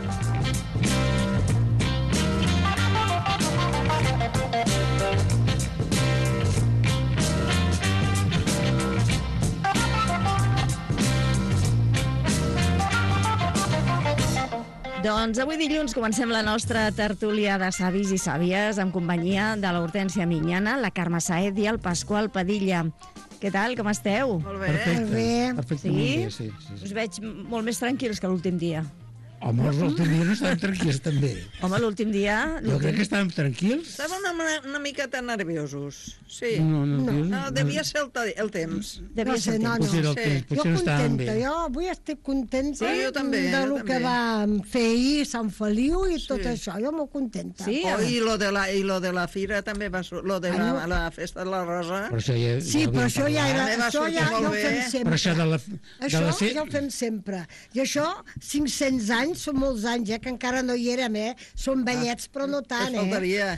Doncs avui dilluns comencem la nostra tertúlia de savis i sàvies amb companyia de l'Hortènsia Minyana, la Carme Saez i el Pasqual Padilla. Què tal, com esteu? Molt bé. Perfecte, Sí? molt bé, sí. Us veig molt més tranquils que l'últim dia. Home, l'últim dia no estàvem tranquils, també. Home, l'últim dia... Jo crec que estàvem tranquils. Estàvem una miqueta nerviosos, sí. No, devia ser el temps. Devia ser no, Potser era el sí. temps, Jo potser no estàvem contenta, bé. jo avui estic contenta Sí, jo també, de jo lo que també. va fer ahir Sant Feliu i tot Sí. això, jo molt contenta. Sí? I lo de la fira també va sortir, lo de la festa de la Rosa. Però això ja, Sí, però això ja era, També va això sortir ja molt ho bé. fem sempre. Però això de la Això ser... ja ho fem sempre. I això, 500 anys, són molts anys, que encara no hi érem, Són vellets, però no tant, faltaria.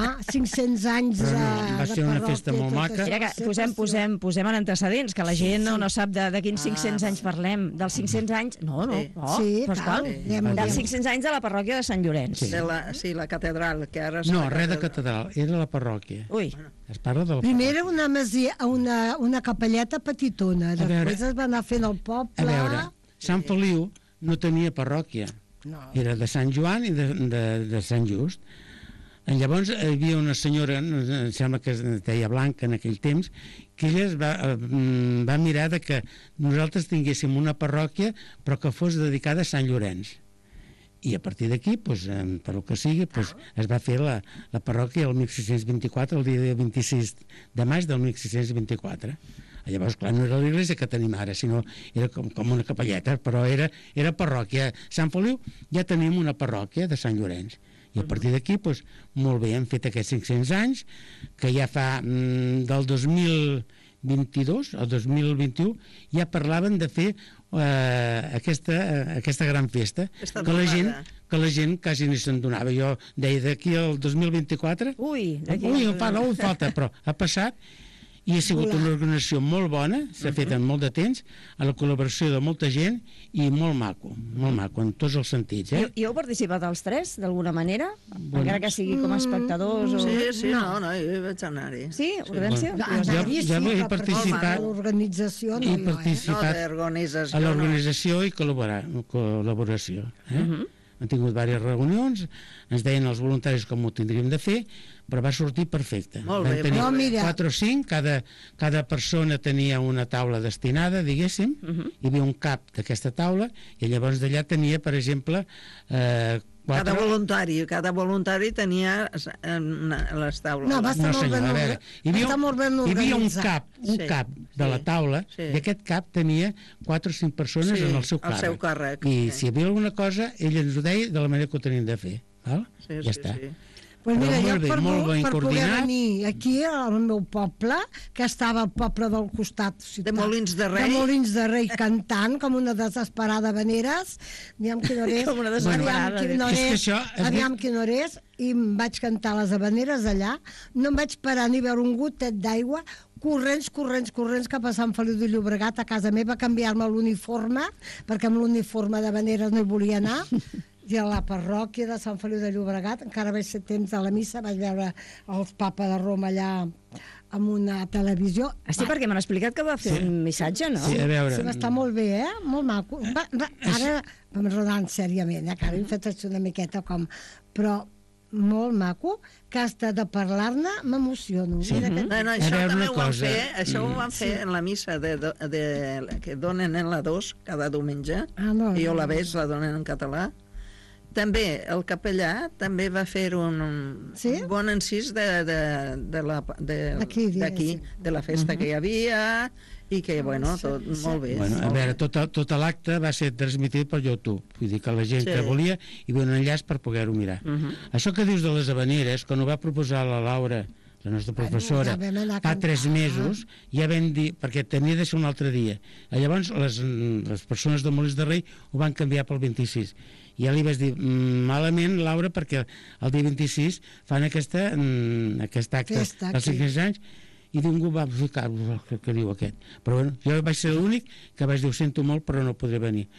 500 anys Però de, no, va ser una parròquia, festa molt tot maca. això. Mira que posem en antecedents, que la gent no sap de quins 500 anys parlem. Dels 500 anys... No, Sí. Sí, Pasqual. clar, diem-ho, Dels diem-ho. 500 anys de la parròquia de Sant Llorenç. Sí, la catedral, que ara... és No, la res de catedral, era la parròquia. Ui, Es parla de la Primer parròquia. era una masia, una capelleta petitona, veure- després es va anar fent el poble... A veure, Sant Feliu no tenia parròquia. No. Era de Sant Joan i de Sant Just. Llavors hi havia una senyora, em sembla que es deia Blanca en aquell temps, que ella va mirar de que nosaltres tinguéssim una parròquia però que fos dedicada a Sant Llorenç. I a partir d'aquí, doncs, per el que sigui, doncs, es va fer la parròquia el 1624, el dia 26 de maig del 1624. Llavors, clar, no era l'església que tenim ara, sinó era com una capelleta, però era parròquia. A Sant Feliu ja tenim una parròquia de Sant Llorenç. I a partir d'aquí, doncs, molt bé, hem fet aquests 500 anys, que ja fa del 2022 al 2021, ja parlaven de fer aquesta gran festa, que la gent quasi ni se'n donava. Jo deia, d'aquí al 2024, ui, no falta, però ha passat, i ha sigut una organització molt bona, s'ha fet en molt de temps, a la col·laboració de molta gent, i molt maco, en tots els sentits. I heu participat els tres, d'alguna manera? Encara que sigui com a espectadors? O... Sí, no, jo vaig anar-hi. Sí, Hortènsia? Jo he participat, l'organització he participat a l'organització i col·laboració. Han tingut diverses reunions, ens deien els voluntaris com ho tindríem de fer, però va sortir perfecte. Molt bé, Vam tenir molt bé. 4 o 5, cada persona tenia una taula destinada, diguéssim, hi havia un cap d'aquesta taula, i llavors d'allà tenia, per exemple, 4... Cada voluntari tenia les taules. No, va estar molt ben organitzat. Hi havia un cap de la taula, sí. i aquest cap tenia 4 o 5 persones en el seu càrrec. I si hi havia alguna cosa, ell ens ho deia de la manera que ho teníem de fer. Val? Ja està. Pues mira, jo per poder venir aquí al meu poble, que estava al poble del costat de Molins de Rei, cantant com una desesperada Veneres, aviam quina hora és, com una desesperada, aviam quina hora és, i em vaig cantar les habaneres allà, no em vaig parar ni veure un gotet d'aigua, corrents cap a Sant Feliu de Llobregat, a casa meva, a canviar-me l'uniforme, perquè amb l'uniforme de Veneres no hi volia anar, i a la parròquia de Sant Feliu de Llobregat, encara vaig ser temps de la missa, vaig veure els Papa de Roma allà amb una televisió. Sí, perquè m'han explicat que va fer un missatge, no? Sí, a veure... Sí, va estar molt bé, molt maco. Ara vam rodant sèriament, que ara hem fet una miqueta com... Però molt maco, que hasta de parlar-ne m'emociono. Sí. Això també ho van fer, això ho van fer en la missa que donen en la 2 cada diumenge, i jo la veig, la donen en català. També el capellà també va fer un bon encís d'aquí, de la festa que hi havia, i que, bueno, tot molt bé. A veure, tot l'acte va ser transmitit per YouTube, vull dir que la gent que volia hi havia un enllaç per poder-ho mirar. Això que dius de les habaneres, quan ho va proposar la Laura, la nostra professora, fa 3 mesos, ja vam dir, perquè tenia de ser un altre dia. Llavors, les persones de Molins de Rei ho van canviar pel 26. I ja li vaig dir, malament, Laura, perquè el dia 26 fan aquest acte dels 500 anys, i ningú va ficar el que diu aquest. Però bueno, jo vaig ser l'únic que vaig dir, ho sento molt, però no podré venir.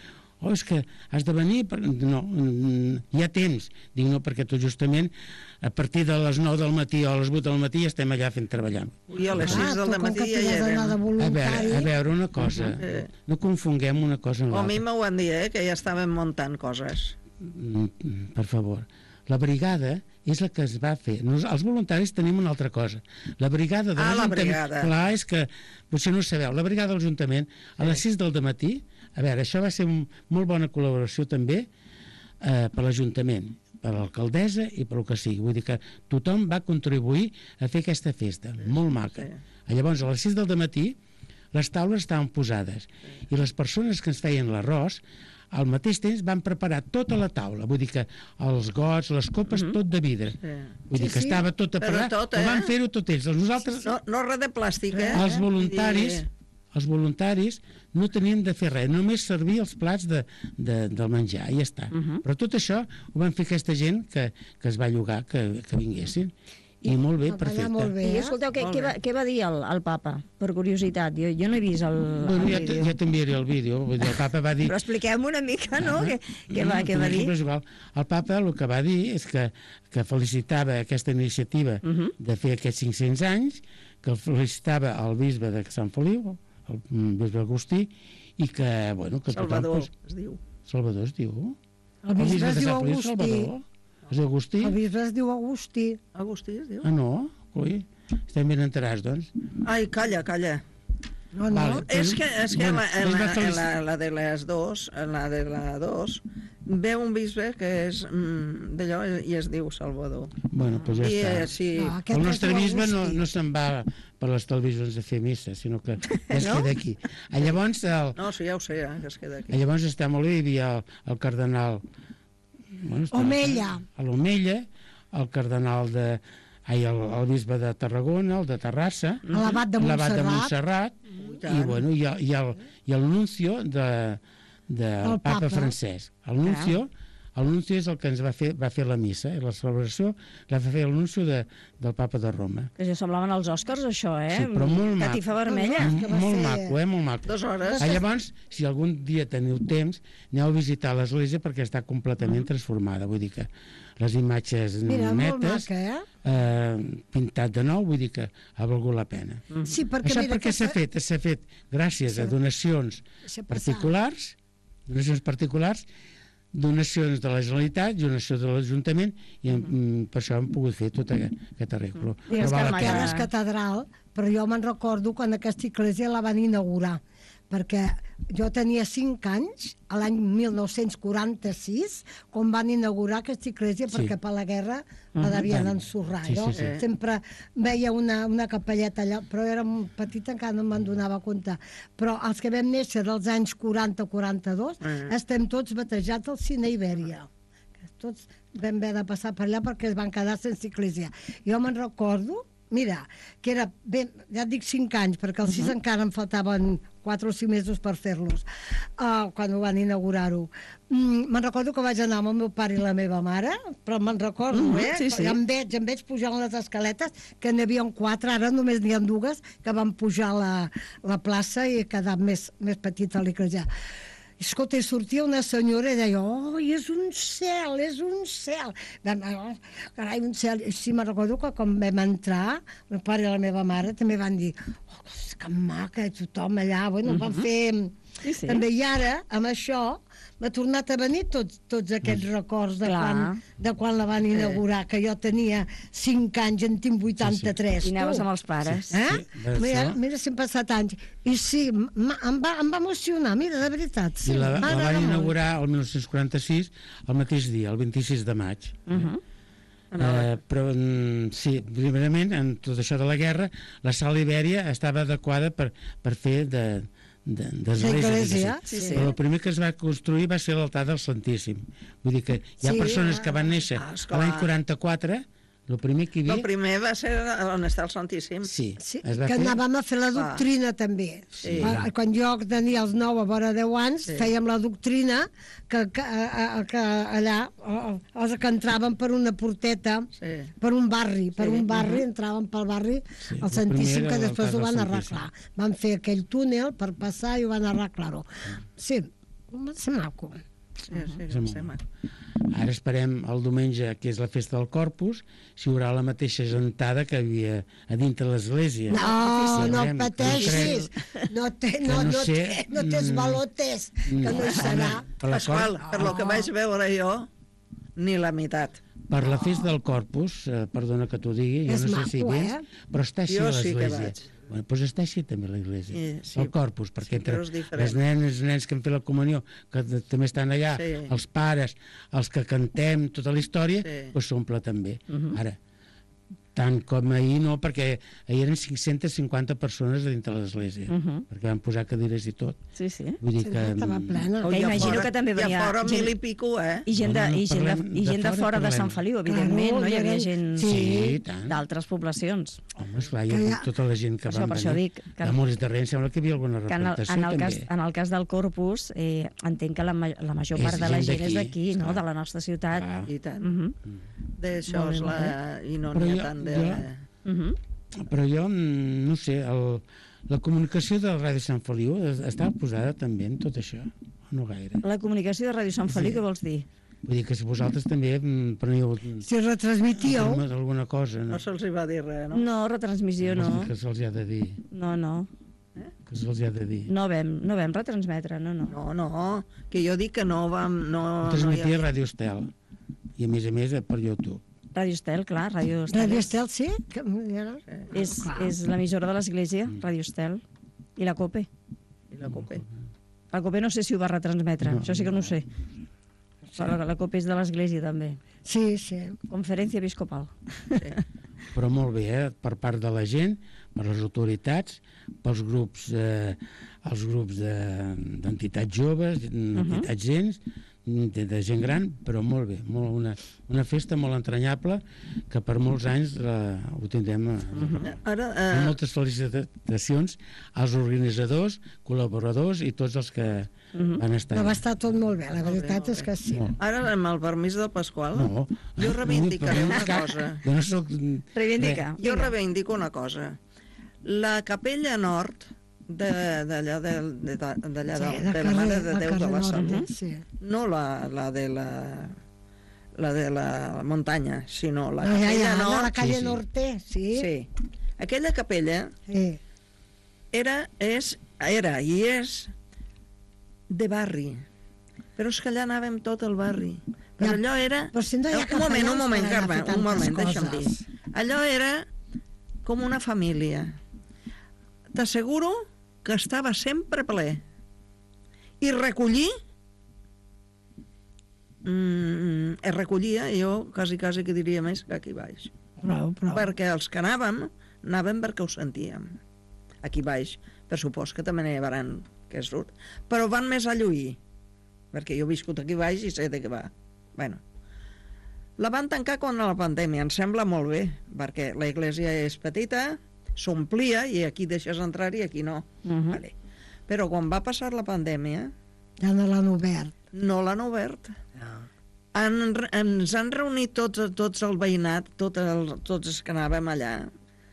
oh, és que has de venir, no, hi ha temps. Dic, no, perquè tot justament a partir de les 9 del matí o a les 8 del matí estem allà fent treballar. I a les 6 del matí ja hi érem. A veure una cosa, no confonguem una cosa amb A mi l'altra. m'ho van dir, que ja estaven muntant coses. Per favor. La brigada és la que es va fer. Els voluntaris tenim una altra cosa. La brigada de l'Ajuntament... la brigada. Clar, és que potser no ho sabeu. La brigada de l'Ajuntament, a les 6 del matí, a veure, això va ser molt bona col·laboració també per l'Ajuntament, per l'alcaldessa i per el que sigui. Vull dir que tothom va contribuir a fer aquesta festa, molt maca. Llavors, a les 6 del matí, les taules estaven posades i les persones que ens feien l'arròs al mateix temps van preparar tota la taula, vull dir que els gots, les copes, tot de vidre. Vull dir que estava tot preparat, però van fer-ho tot ells. Nosaltres, no res de plàstic, els voluntaris no tenien de fer res, només servir els plats del menjar, i ja està. Però tot això ho van fer aquesta gent que es va llogar, que vinguessin. I molt bé, perfecte. I escolteu, què va dir el papa? Per curiositat, jo no he vist el vídeo. Ja t'enviaré el vídeo. El papa va dir... Però expliquem una mica, no? Què va dir? El papa el que va dir és que felicitava aquesta iniciativa de fer aquests 500 anys, que felicitava el bisbe de Sant Feliu, el bisbe Agustí, i que, bueno... Salvador, es diu. Salvador es diu? El bisbe es diu Agustí. És Agustí? El bisbe es diu Agustí. Agustí es diu? Ah, no? Ui, estem ben enterats, doncs. Ai, calla. No. És que la de les dos, ve un bisbe que és d'allò i es diu Salvador. Bueno, doncs ja està. El nostre bisbe no se'n va per les televisions a fer missa, sinó que es queda aquí. Llavors... No, sí, ja ho sé, que es queda aquí. Llavors està molt bé, hi havia el cardenal... Omella. L'Omella, el cardenal el bisbe de Tarragona, el de Terrassa, l'abat de Montserrat, i el nuncio del papa Francesc. El nuncio és el que ens va fer la missa, i la celebració la va fer el nuncio del papa de Roma. Que ja semblaven els Oscars, això, Sí, però molt maco. Catifa vermella. Molt maco, molt maco. 2 hores. Llavors, si algun dia teniu temps, aneu a visitar l'església perquè està completament transformada. Vull dir que les imatges netes, pintat de nou, vull dir que ha valgut la pena. Sí, perquè això perquè s'ha fet gràcies a donacions particulars, donacions de la Generalitat, donacions de l'Ajuntament, i per això hem pogut fer tot aquest arreglo. Que és catedral, però jo me'n recordo quan aquesta església la van inaugurar, perquè jo tenia 5 anys, a l'any 1946, quan van inaugurar aquesta església, perquè per la guerra la devien ensorrar. Jo sempre veia una capelleta allà, però era petita, encara no me'n donava compte. Però els que vam néixer dels anys 40-42 estem tots batejats al Cine Ibèria. Tots vam haver de passar per allà perquè es van quedar sense església. Jo me'n recordo, mira, que era, bé, ja et dic 5 anys, perquè als 6 encara em faltaven 4 o 5 mesos per fer-los, quan ho van inaugurar-ho. Me'n recordo que vaig anar amb el meu pare i la meva mare, però me'n recordo, em veig pujant les escaletes, que n'hi havia 4, ara només n'hi ha 2, que van pujar la plaça i ha quedat més petita l'església. Escolta, sortia una senyora i deia, oh, és un cel, és un cel. Carai, un cel. I sí, me'n recordo que quan vam entrar, el pare i la meva mare també van dir, oh, que maca, tothom allà, bueno, van fer... També, i ara, amb això, m'ha tornat a venir tots aquests records de quan la van inaugurar, que jo tenia 5 anys, en tinc 83. I anaves amb els pares. Mira, si han passat anys. I sí, em va emocionar, mira, de veritat. I la van inaugurar el 1946, el mateix dia, el 26 de maig. Però sí, primerament, en tot això de la guerra, la sala Ibèria estava adequada per fer d'església. Però el primer que es va construir va ser l'altar del Santíssim. Vull dir que hi ha persones que van néixer l'any 44, el primer que hi havia... El primer va ser on està el Santíssim. Sí, que anàvem a fer la doctrina també. Quan jo tenia els 9 a vora 10 anys, fèiem la doctrina que allà els que entraven per una porteta, per un barri, entraven pel barri al Santíssim, que després ho van arreglar. Van fer aquell túnel per passar i ho van arreglar-ho. Sí, Va ser maco. Sí, sí, És molt sí, maco. Ara esperem el diumenge, que és la festa del Corpus, si hi haurà la mateixa gentada que hi havia a dintre l'església. No Veurem, pateixis. No tens balotes, que no hi serà. Pasqual, per lo que vaig veure jo, ni la meitat. Per la festa del Corpus, perdona que t'ho digui, jo És no sé si maco, vens, però està així Jo a sí que l'església. vaig. Bueno, doncs està així també a l'església, Sí, el Corpus, perquè sí, entre però és diferent. les nenes, nens que han fet la comunió, que també estan allà, Sí. els pares, els que cantem tota la història, Sí. doncs s'omple també. Ara, tant com ahir no, perquè ahir eren 550 persones dintre l'església, perquè van posar cadires i tot. Sí, sí. Vull dir Sí, que... estava plena. Que imagino que també venia Ja fora gent- 1000 i pico, I gent de, No, no, i gent de, parlem i gent de de fora de parlem. Sant Feliu, evidentment, Claro, no? Hi havia eren- gent Sí, tant. d'altres poblacions. Home, esclar, hi Que ha hi hagut tota la gent que Per això- van per això venir. dic que- A Molins de Rei em sembla que hi havia alguna Que en representació també. en el cas del Corpus, entenc que la major És part de la gent gent és d'aquí, d'aquí, no? clar. de la nostra ciutat. Clar. I tant. Mhm. D'això Molt és bé, la... I no Però n'hi jo- ha tant de... jo- Mhm. Però jo, no sé, la comunicació de Ràdio Sant Feliu està posada també en tot això, o no gaire? La comunicació de Ràdio Sant Feliu, què vols dir? Vull dir que si vosaltres també preniu Si retransmitíeu, alguna cosa, no? No se'ls hi va dir res, no? No, retransmissió no. Que se'ls ha de dir, No. que se'ls ha de dir. No vam retransmetre, no. No, que jo dic que no vam... No, Transmetia no hi Ràdio Estel, i a més per YouTube. Ràdio Estel, clar, Ràdio Estel. Ràdio Estel, sí? Que, És l'emissora de l'Església, Ràdio Estel. I la COPE. I la COPE. La COPE no sé si ho va retransmetre, No. això sí que no ho sé. La COPE és de l'Església, també. Sí, sí. Conferència Episcopal. Sí. Però molt bé, per part de la gent, per les autoritats, pels grups, els grups d'entitats joves, entitats gens, de gent gran, però molt bé, una festa molt entranyable que per molts anys ho tindrem. Ara, Moltes felicitacions als organitzadors, col·laboradors i tots els que van estar. Però va estar tot molt bé, la veritat és que sí. ara, amb el permís del Pasqual, No. jo reivindicaré una cosa. Jo no soc... Reivindica. Jo reivindico una cosa. La capella nord d'allà de la Mare de Déu de la Salut, no la de la muntanya, sinó la capella la nord. calle sí. Norte, sí. Sí. Aquella capella Sí. era i és de barri. Però és que allà anàvem tot el barri. Però Ja, allò era... però si no hi ha un moment, capellans per anar a Carme, fer un moment, tantes deixa'm dir. coses. Allò era com una família. T'asseguro que estava sempre ple. I recollir... es recollia, jo quasi que diria més que aquí baix. Prou. Perquè els que anàvem perquè ho sentíem. Aquí baix, per supòs que també n'hi hauran que surt. Però van més a lluir, perquè jo he viscut aquí baix i sé de què va. Bueno, la van tancar quan la pandèmia, em sembla molt bé, perquè la iglesia és petita, s'omplia i aquí deixes entrar i aquí no. Vale. Però quan va passar la pandèmia, Ja no l'han obert. no l'han obert. Ens han reunit tots el veïnat, tots els que anàvem allà.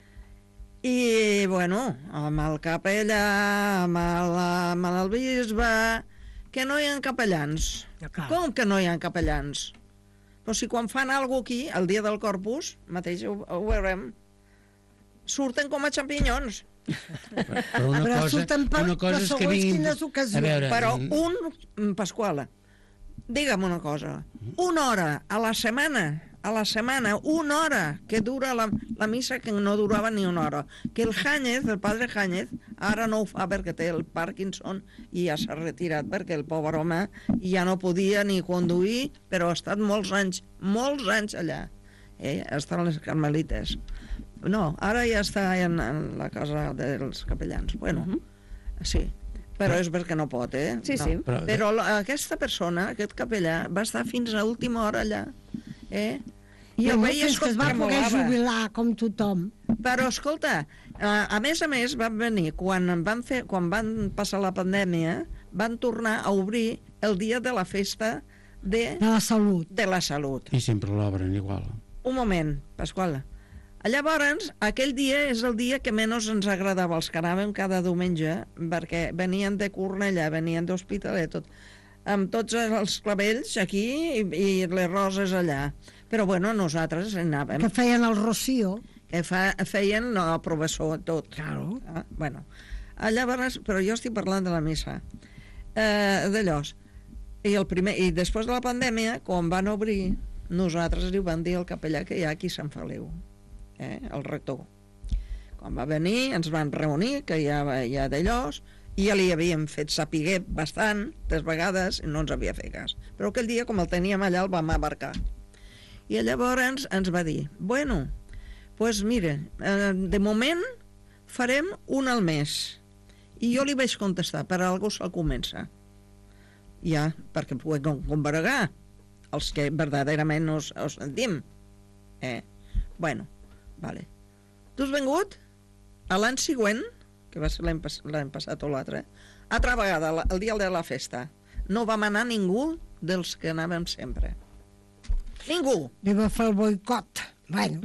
I, bueno, amb el capellà, amb el bisbe, que no hi ha capellans. Com que no hi ha capellans? Però si quan fan alguna cosa aquí, el dia del Corpus, mateix ho veurem, surten com a xampinyons. Però surten per segons quines ocasions. Però Pasqual, digue'm una cosa, una hora a la setmana, una hora que dura la missa, que no durava ni una hora, que el Jáñez, el padre Jáñez, ara no ho fa perquè té el Parkinson i ja s'ha retirat perquè el pobre home ja no podia ni conduir, però ha estat molts anys allà. Estan les carmelites. No, ara ja està en la casa dels capellans. Bueno, sí, però és perquè no pot, Sí, no. sí. Però aquesta persona, aquest capellà, va estar fins a última hora allà, I el veies que es va poder jubilar com tothom. Però, escolta, a més, van venir, quan van passar la pandèmia, van tornar a obrir el dia de la festa de la salut. I sempre l'obren igual. Un moment, Pasqual. Llavors, aquell dia és el dia que menys ens agradava els que anàvem cada diumenge, perquè venien de Cornellà, venien d'Hospitalet, tot. amb tots els clavells aquí i les roses allà. Però, bueno, nosaltres anàvem. Que feien el Rocío. Que feien el professor, tot. Claro. Bueno, llavors, però jo estic parlant de la missa. D'allòs. I després de la pandèmia, quan van obrir, nosaltres li van dir al capellà que hi ha aquí a Sant Feliu, el rector. Quan va venir, ens van reunir, que hi ha d'allòs, i ja li havíem fet saber bastantes vegades i no ens havia fet cas. Però aquell dia, com el teníem allà, el vam abarcar. I llavors ens va dir, bueno, pues mira, de moment farem un al mes. I jo li vaig contestar, per algú se'l comença. Ja, perquè puguem convergar els que verdaderament nos sentim. Bueno, vale. Tu has vengut a l'any següent, que va ser l'any passat o l'altre, altra vegada, el dia de la festa. No vam anar ningú dels que anàvem sempre. Ningú. Li va fer el boicot. Bueno,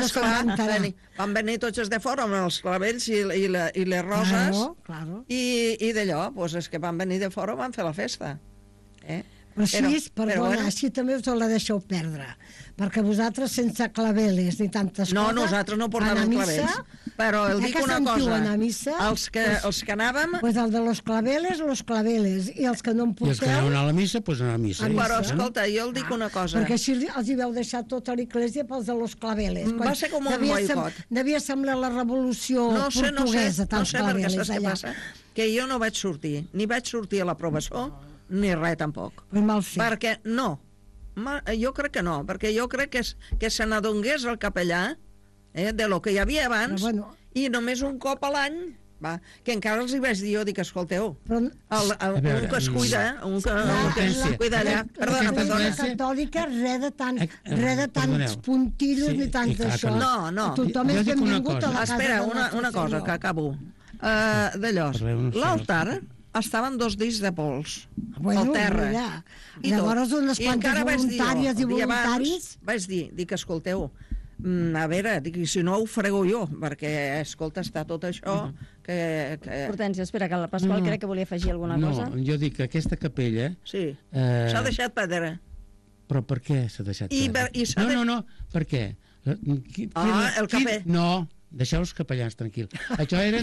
van venir tots els de fora amb els clavells i les roses. Claro. I d'allò, doncs és que van venir de fora i van fer la festa. Però així també us la deixeu perdre, perquè vosaltres sense claveles ni tantes coses... No, nosaltres no portàvem clavells, però el dic una cosa, els que anàvem... Pues el de los claveles, i els que no en porteu... I els que aneu a la missa, doncs anar a missa. Però, escolta, jo el dic una cosa... Perquè així els hi veu deixar tota l'església pels de los claveles. Va ser com un boicot. Devia semblar la revolució portuguesa, tants claveles allà. Què passa? Que jo no vaig sortir, ni vaig sortir a la professó, ni res tampoc. Mal fet. Perquè no, jo crec que no, perquè jo crec que se n'adongués el capellà de lo que hi havia abans, i només un cop a l'any, que encara els hi vaig dir, jo dic, escolteu, un que es cuida, un que es cuida allà. Perdona. La catòlica, res de tants puntillos ni tant d'això. No. Tothom és benvingut a la casa de Espera, una cosa, que acabo. D'allò, l'altar estaven 2 discs de pols al terra. Llavors unes quantes voluntàries i voluntaris... Vaig dir, escolteu, a veure, si no ho fareu jo, perquè, escolta, està tot això que... Hortènsia, espera, que la Pasqual crec que volia afegir alguna cosa. No, jo dic que aquesta capella... Sí, s'ha deixat perdre. Però per què s'ha deixat perdre? No, per què? El capell... No, deixeu els capellans tranquils. Això eren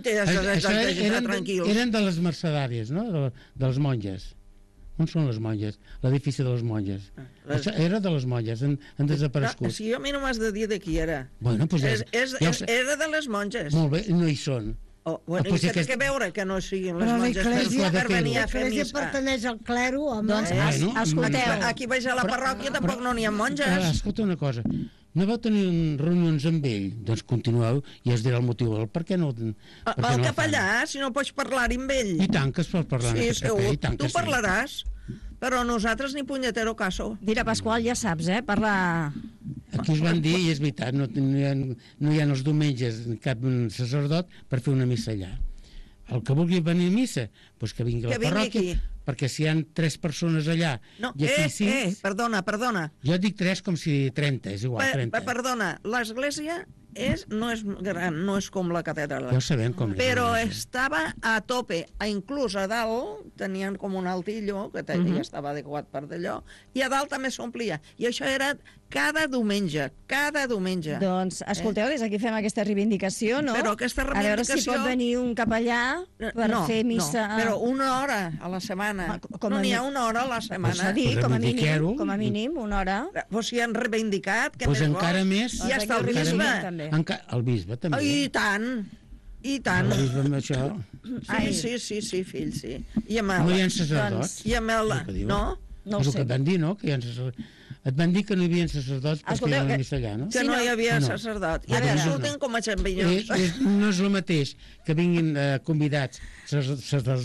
de les mercedàries, no? De les monges. On són les monges? L'edifici de les monges. Això era de les monges, han desaparegut. Si a mi no m'has de dir de qui era. Bueno, doncs era de les monges. Molt bé, no hi són. I què té que veure que no siguin les monges per venir a fer missa? L'Església pertaneix al clero, home. Doncs, escolteu. Aquí vaig a la parròquia, tampoc no n'hi ha monges. Escolta una cosa, no vau tenir reunions amb ell? Doncs continueu i es dirà el motiu del per què no... El capellà, si no pots parlar-hi amb ell. I tant que es pot parlar amb aquest capell, i tant que sí. Tu parlaràs, però nosaltres ni punyetero caso. Mira, Pasqual, ja saps, parlar... Aquí us van dir, i és veritat, no hi ha els diumenges cap sacerdot per fer una missa allà. El que vulgui venir a missa, doncs que vingui a la parròquia, perquè si hi ha 3 persones allà i aquí 6... Perdona. Jo dic 3 com si 30, és igual, 30. Perdona, l'església no és gran, no és com la catedral. Ja ho sabem com és. Però estava a tope, inclús a dalt tenien com un altillo, que ja estava adequat per d'allò, i a dalt també s'omplia. I això era cada diumenge. Doncs, escolteu, des d'aquí fem aquesta reivindicació, no? Però aquesta reivindicació... A veure si pot venir un capellà per fer missa... No, però una hora a la setmana. No n'hi ha una hora a la setmana. S'ha dit, com a mínim, una hora. Doncs si han reivindicat, què més vols? encara més... I està el bisbe. El bisbe també. I tant. El bisbe amb això... Sí, fill, sí. No hi ha sacerdots? No? No ho sé. És el que et van dir, no? Et van dir que no hi havia sacerdots per fer la missa allà, no? Que no hi havia sacerdot. I ara surten com a xampinyons. No és el mateix que vinguin convidats sacerdots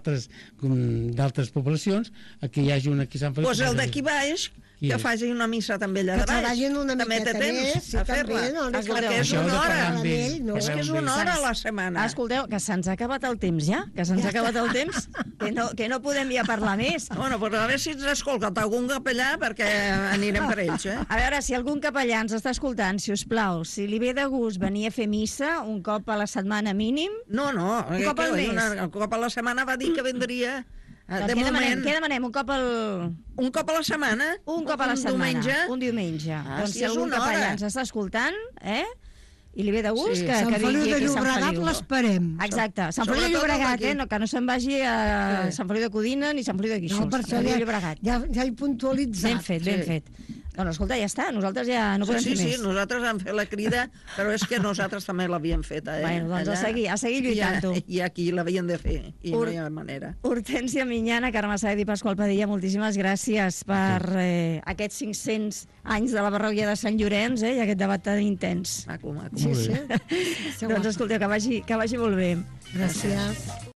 d'altres poblacions a que hi hagi un aquí a Sant Feliu. Doncs el d'aquí baix, que faci una missa també allà de baix. Que treballin una miqueta més, a fer-la. Perquè és una hora. És que és una hora a la setmana. Escolteu, que se'ns ha acabat el temps ja, que no podem ja parlar més. Bueno, però a veure si ens ha escoltat algun capellà, perquè anirem per ells, A veure, si algun capellà ens està escoltant, si us plau, si li ve de gust venir a fer missa un cop a la setmana mínim... No, un cop al mes. Un cop a la setmana va dir que vendria De moment... Què demanem? Un cop a la setmana? Un cop a la setmana. Diumenge? Un diumenge. Doncs sí, si algun capellà ens està escoltant, i li ve de gust, que Sant vingui Feliu de aquí a Sant Llobregat Feliu. l'esperem. Exacte. Sant Feliu de Llobregat, no, que no se'n vagi a Sant Feliu de Codina ni Sant Feliu de Guíxols. No, per això ja he puntualitzat. Ben fet. Doncs escolta, ja està, nosaltres ja no podem fer més. Sí, nosaltres hem fet la crida, però és que nosaltres també l'havíem feta. Bueno, doncs a seguir lluitant-ho. I aquí l'havien de fer, i no hi ha manera. Hortènsia Minyana, Carme Saed i Pasqual Padilla, moltíssimes gràcies per aquests 500 anys de la parròquia de Sant Llorenç i aquest debat tan intens. Maco. Sí. Doncs escolteu, que vagi molt bé. Gràcies.